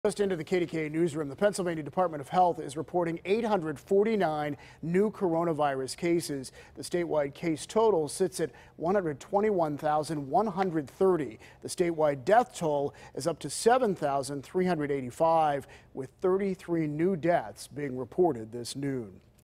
Just into the KDKA newsroom, the Pennsylvania Department of Health is reporting 849 new coronavirus cases. The statewide case total sits at 121,130. The statewide death toll is up to 7,385, with 33 new deaths being reported this noon.